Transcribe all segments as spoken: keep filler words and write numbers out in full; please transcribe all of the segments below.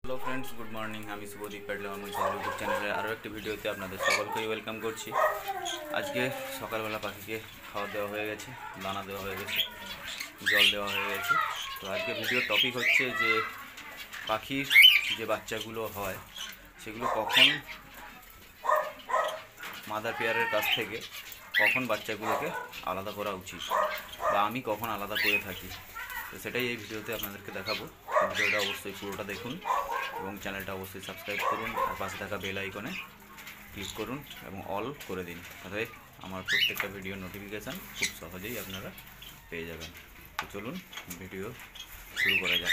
Hello friends, good morning. আমি শুভদীপ প্যাডলে আমার YouTube চ্যানেলে আরও একটি ভিডিওতে আপনাদের সকলকেই ওয়েলকাম করছি। আজকে সকালবেলা পাখিকে খাওয়া দেওয়া হয়ে গেছে, দানা দেওয়া হয়ে গেছে, জল দেওয়া হয়ে গেছে। তো আজকে ভিডিওর টপিক হচ্ছে যে পাখির যে বাচ্চাগুলো হয় সেগুলো কখন মাদার পেয়ারের কাছ থেকে কখন বাচ্চাগুলোকে আলাদা করা উচিত, বা আমি কখন আলাদা করে থাকি। তো সেটাই এই ভিডিওতে আপনাদেরকে দেখাবো। ভিডিওটা অবশ্যই পুরোটা দেখুন এবং চ্যানেলটা অবশ্যই সাবস্ক্রাইব করুন, আর পাশে থাকা বেল আইকনে ক্লিক করুন এবং অল করে দিন, তাহলে আমার প্রত্যেকটা ভিডিওর নোটিফিকেশান খুব সহজেই আপনারা পেয়ে যাবেন। তো চলুন ভিডিও শুরু করা যাক।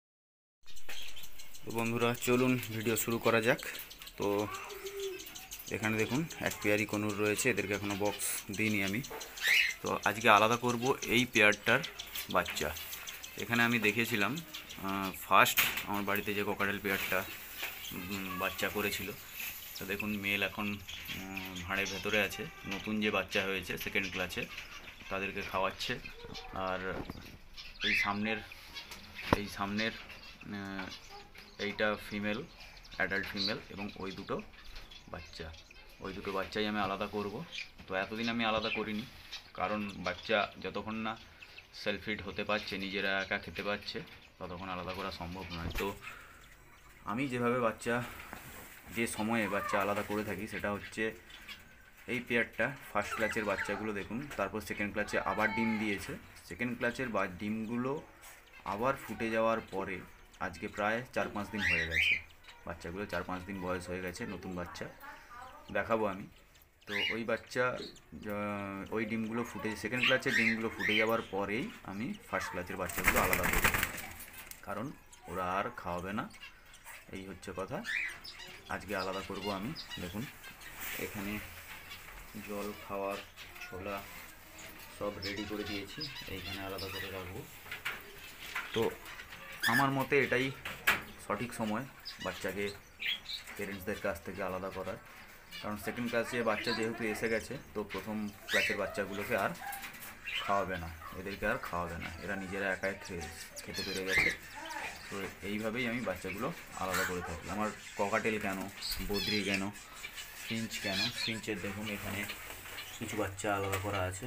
তো বন্ধুরা, চলুন ভিডিও শুরু করা যাক। তো এখানে দেখুন এক পেয়ারি কনুর রয়েছে, এদেরকে এখনও বক্স দিইনি আমি। তো আজকে আলাদা করব এই পেয়ারটার বাচ্চা। এখানে আমি দেখেছিলাম ফার্স্ট আমার বাড়িতে যে কোকাটেল পেয়ারটা বাচ্চা করেছিল, তো দেখুন মেল এখন ভাঁড়ের ভেতরে আছে। নতুন যে বাচ্চা হয়েছে সেকেন্ড ক্লাসে তাদেরকে খাওয়াচ্ছে। আর এই সামনের এই সামনের এইটা ফিমেল, অ্যাডাল্ট ফিমেল, এবং ওই দুটো বাচ্চা ওই দুটো বাচ্চাই আমি আলাদা করব। তো এতদিন আমি আলাদা করিনি, কারণ বাচ্চা যতক্ষণ না সেলফ ফিড হতে পারছে, নিজেরা একা খেতে পারছে, ততক্ষণ আলাদা করা সম্ভব নয়। তো আমি যেভাবে বাচ্চা যে সময়ে বাচ্চা আলাদা করে থাকি সেটা হচ্ছে এই পেয়ারটা ফার্স্ট ক্লাচের বাচ্চাগুলো দেখুন, তারপর সেকেন্ড ক্লাচে আবার ডিম দিয়েছে। সেকেন্ড ক্লাচের বা ডিমগুলো আবার ফুটে যাওয়ার পরে আজকে প্রায় চার পাঁচ দিন হয়ে গেছে, বাচ্চাগুলো চার পাঁচ দিন বয়স হয়ে গেছে, নতুন বাচ্চা দেখাবো আমি। তো ওই বাচ্চা ওই ডিমগুলো ফুটে সেকেন্ড ক্লাচের ডিমগুলো ফুটে যাওয়ার পরেই আমি ফার্স্ট ক্লাচের বাচ্চাগুলো আলাদা করি, কারণ ওরা আর খাওয়াবে না, এই হচ্ছে কথা। আজকে আলাদা করব আমি। দেখুন এখানে জল, খাওয়ার, ছোলা সব রেডি করে দিয়েছি, এইখানে আলাদা করে রাখবো। তো আমার মতে এটাই সঠিক সময় বাচ্চাকে পেরেন্টসদের কাছ থেকে আলাদা করার, কারণ সেকেন্ড ক্লাসে বাচ্চা যেহেতু এসে গেছে, তো প্রথম ক্লাসের বাচ্চাগুলোকে আর খাওয়াবে না, এদেরকে আর খাওয়াবে না, এরা নিজেরা একাই খেতে পেরে গেছে। তো এইভাবেই আমি বাচ্চাগুলো আলাদা করে থাকি। আমার ককাটেল কেন, বদ্রি কেন, ফিঞ্চ কেন, ফিঞ্চের দেখুন এখানে কিছু বাচ্চা আলাদা করা আছে,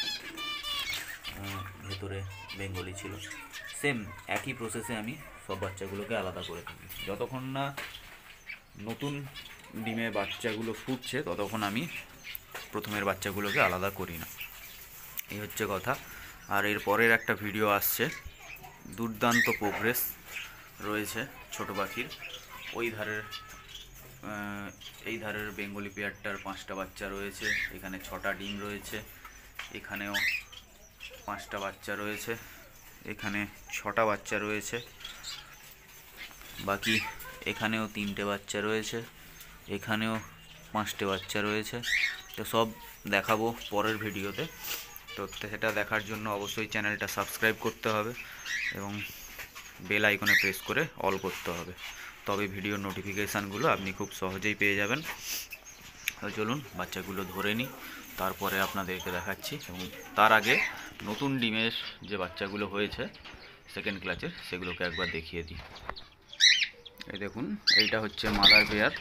ভেতরে বেঙ্গলি ছিল। সেম একই প্রসেসে আমি সব বাচ্চাগুলোকে আলাদা করে থাকি। যতক্ষণ না নতুন ডিমে বাচ্চাগুলো ফুটছে ততক্ষণ আমি প্রথমের বাচ্চাগুলোকে আলাদা করি না, এই হচ্ছে কথা। আর এর পরের একটা ভিডিও আসছে, দুর্দান্ত প্রোগ্রেস রয়েছে ছোট পাখির। ওই ধারের এই ধারের বেঙ্গলি পেয়ারটার পাঁচটা বাচ্চা রয়েছে, এখানে ছটা ডিম রয়েছে, এখানেও পাঁচটা বাচ্চা রয়েছে, এখানে ছটা বাচ্চা রয়েছে, বাকি এখানেও তিনটে বাচ্চা রয়েছে, এখানেও পাঁচটে বাচ্চা রয়েছে। তো সব দেখাবো পরের ভিডিওতে। তো সেটা দেখার জন্য অবশ্যই চ্যানেলটা সাবস্ক্রাইব করতে হবে এবং বেল আইকনে প্রেস করে অল করতে হবে, তবে ভিডিওর নোটিফিকেশানগুলো আপনি খুব সহজেই পেয়ে যাবেন। তো চলুন বাচ্চাগুলো ধরে নিই, তারপরে আপনাদেরকে দেখাচ্ছি। এবং তার আগে নতুন ডিমের যে বাচ্চাগুলো হয়েছে সেকেন্ড ক্লাচের, সেগুলোকে একবার দেখিয়ে দিই। এই দেখুন এইটা হচ্ছে মাদার পেয়ার,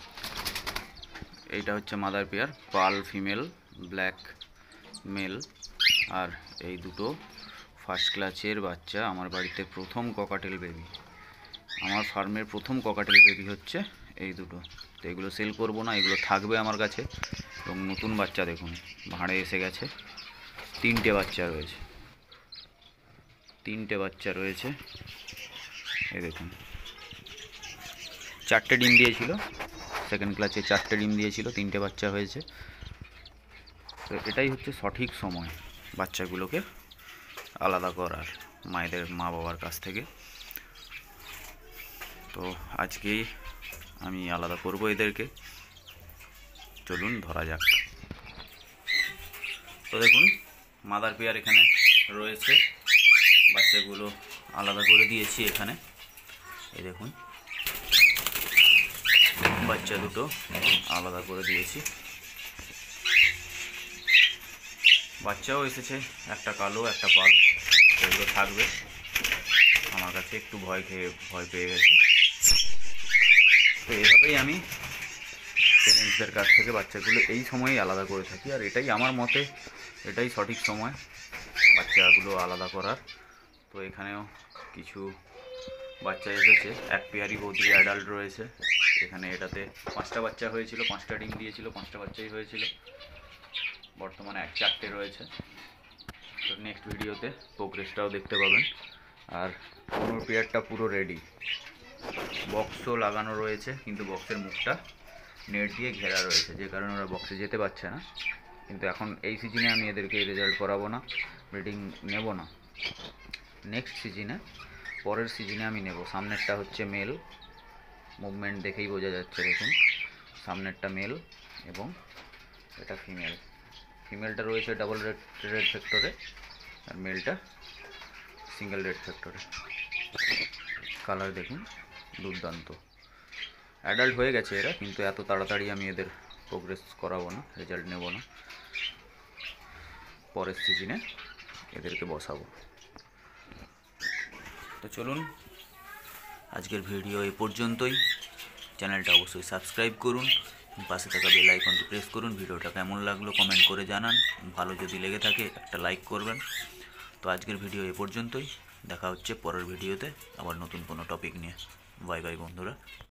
এইটা হচ্ছে mother pair, pearl female, black male. আর এই দুটো ফার্স্ট ক্লাচের বাচ্চা, আমার বাড়িতে প্রথম ককাটেল বেবি, আমার ফার্মের প্রথম ককাটেল বেবি হচ্ছে এই দুটো। তো এগুলো সেল করব না, এগুলো থাকবে আমার কাছে। এবং নতুন বাচ্চা দেখুন ভাঁড়ে এসে গেছে, তিনটে বাচ্চা রয়েছে, তিনটে বাচ্চা রয়েছে এই দেখুন। চারটে ডিম দিয়েছিল সেকেন্ড ক্লাসে, চারটে ডিম দিয়েছিল, তিনটে বাচ্চা হয়েছে। তো এটাই হচ্ছে সঠিক সময় বাচ্চাগুলোকে আলাদা করার মায়েদের, মা বাবার কাছ থেকে। তো আজকেই আমি আলাদা করব এদেরকে, চলুন ধরা যাক। তো দেখুন মাদার পেয়ার এখানে রয়েছে, বাচ্চাগুলো আলাদা করে দিয়েছি এখানে। এই দেখুন বাচ্চা দুটো আলাদা করে দিয়েছি, বাচ্চাও এসেছে, একটা কালো একটা পাল, এগুলো থাকবে আমার কাছে। একটু ভয় খেয়ে ভয় পেয়ে গেছে, তো এইভাবেই আমি প্যারেন্টসদের কাছ থেকে বাচ্চাগুলো এই সময়েই আলাদা করে থাকি, আর এটাই আমার মতে এটাই সঠিক সময় বাচ্চাগুলো আলাদা করার। তো এখানেও কিছু বাচ্চা এসেছে, এক পেয়ারি বৌদি অ্যাডাল্ট রয়েছে এখানে। এটাতে পাঁচটা বাচ্চা হয়েছিল, পাঁচটা ডিম দিয়েছিল, পাঁচটা বাচ্চাই হয়েছিল। বর্তমানে এক চারটে রয়েছে। তো নেক্সট ভিডিওতে প্রোগ্রেসটাও দেখতে পাবেন। আর কোনোর পেয়ারটা পুরো রেডি, বক্সও লাগানো রয়েছে, কিন্তু বক্সের মুখটা নেট দিয়ে ঘেরা রয়েছে, যে কারণে ওরা বক্সে যেতে পারছে না। কিন্তু এখন এই সিজনে আমি এদেরকে রেজাল্ট করাবো না, ব্রিডিং নেব না। নেক্সট সিজনে, পরের সিজনে আমি নেব। সামনেরটা হচ্ছে মেল, মুভমেন্ট দেখেই বোঝা যাচ্ছে, দেখুন সামনেরটা মেল এবং এটা ফিমেল। ফিমেলটা রয়েছে ডাবল রেড রেড ফ্যাক্টরে, আর মেলটা সিঙ্গেল রেড ফ্যাক্টরে। কালার দেখুন দুর্দান্ত। অ্যাডাল্ট হয়ে গেছে এরা, কিন্তু এত তাড়াতাড়ি আমি এদের প্রোগ্রেস করাবো না, রেজাল্ট নেব না। পরের সিজনে এদেরকে বসাবো। তো চলুন, আজকের ভিডিও এই পর্যন্তই। চ্যানেলটা অবশ্যই সাবস্ক্রাইব করুন, পাশে থাকা বেল আইকনটি প্রেস করুন। ভিডিওটা কেমন লাগলো কমেন্ট করে জানান, ভালো যদি লেগে থাকে একটা লাইক করবেন। তো আজকের ভিডিও এই পর্যন্তই, দেখা হচ্ছে পরের ভিডিওতে আবার নতুন কোনো টপিক নিয়ে। বাই বাই বন্ধুরা।